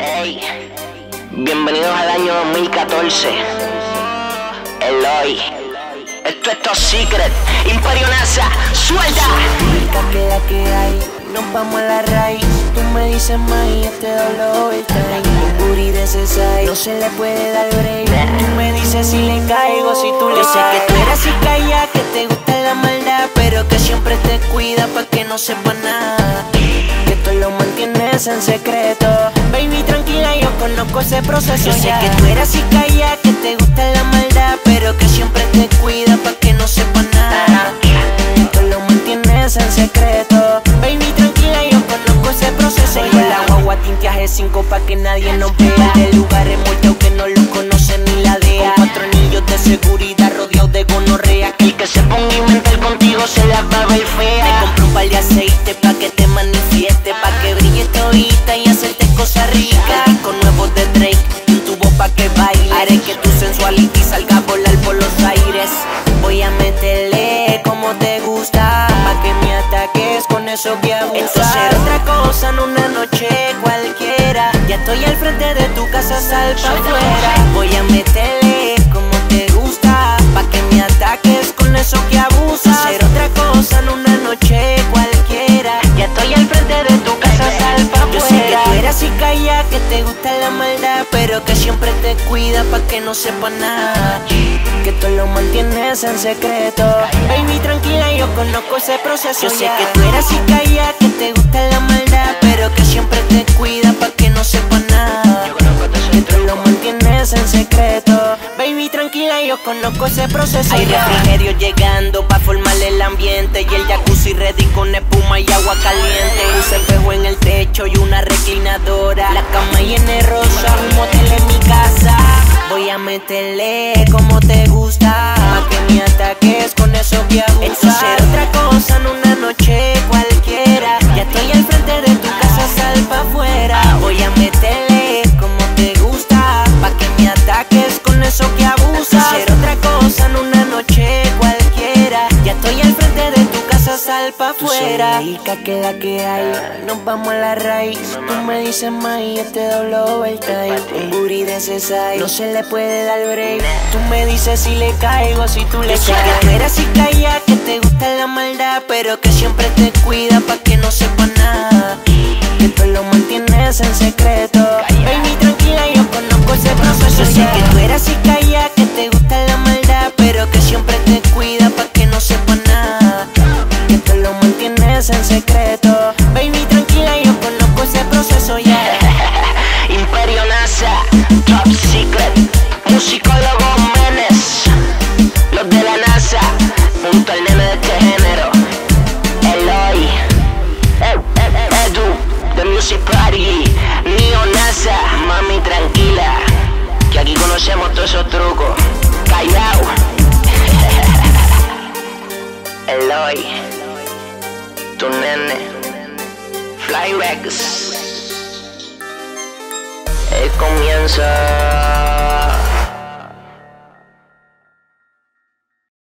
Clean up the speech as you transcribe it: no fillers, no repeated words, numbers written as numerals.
Hey, bienvenidos al año 2014. Eloy, esto es Top Secret. Imperio NASA, suelta. Que la que hay, nos vamos a la raíz. Tú me dices más y este dolor está ahí. Un booty de ese size, no se le puede dar break. Tú me dices si le caigo, si tú le caes. Yo sé que tú eres así calla, que te gusta la maldad, pero que siempre te cuida pa' que no sepa nada. Que tú lo mantienes en secreto. Baby, tranquila, yo conozco ese proceso. Yo sé que tú eres así calla, que te gusta la maldad, pero que siempre te cuida pa' que no sepa nada. Que tú lo mantienes en secreto. Baby, tranquila, yo conozco ese proceso. Tengo el agua tinteaje 5 pa' que nadie nos vea. De lugares muertos que no lo conocen ni la DEA. Con 4 anillos de seguridad rodeados de gonorrea. El que se ponga a inventar contigo se la va a ver fea. Te compro un par de aceite pa' que te manifieste, pa' que brille todita y hacerte cosas ricas. Disco nuevo de Drake, un tubo pa' que baile. Haré que tu sensuality salga a volar por los aires. Voy a meterle como te gusta, pa' que me ataques con eso que abusas. Esto será otra cosa en una noche cualquiera. Ya estoy al frente de tu casa, sal pa' afuera. Voy a meterle como te gusta, pa' que me ataques con eso que abusas. Hacer otra cosa en una noche cualquiera. Ya estoy al frente de tu casa, sal pa' afuera. Yo sé que tú eres así calla, que te gusta la maldad, pero que siempre te cuida pa' que no sepa nada. Que tú lo mantienes en secreto. Baby, tranquila, yo conozco ese proceso. Yo sé que tú eres así calla, que te gusta la maldad, pero que siempre te cuida pa' que no sepa nada. Que tú lo mantienes en secreto. Baby, tranquila, yo conozco ese proceso. Hay refrigerio llegando pa' formar el ambiente, y el jacuzzi ready con espuma y agua caliente. Un espejo en el techo y una reclinadora. La cama llena de rosa, un motel en mi casa. Voy a meterle como te gusta, pa' que me ataques con eso que abusas. Esto será otra cosa en una noche cualquiera. Ya estoy al frente de tu casa, sal pa' afuera. Voy a meterle como te gusta, pa' que me ataques con eso que abusas. Será otra cosa en una noche cualquiera. Ya estoy al frente de tu casa, sal pa' afuera. Tú rica que la que hay, nos vamos a la raíz. Tú me dices más y este doble overtime. Un booty de ese size, no se le puede dar break. Tú me dices si le caigo, si tú le caes. Yo sé que tú eres así calla, que te gusta la maldad, pero que siempre te cuida pa' que no sepa nada. Que tú lo mantienes en secreto. Baby, tranquila, yo conozco ese proceso. Yo sé que tú eres así calla, que te gusta la maldad, pero que siempre te cuida pa' que no sepa nada. Que tú lo mantienes en secreto. Baby, tranquila, yo conozco ese proceso ya. Imperio NASA, Top Secret, musicólogo Menes, los de la NASA, junto al nene de este género, Eloy, Edu, The Music Party, Neo NASA. Mami, tranquila, que aquí conocemos todos esos trucos. Callao. Eloy, tu nene, Flyrex. Comienza.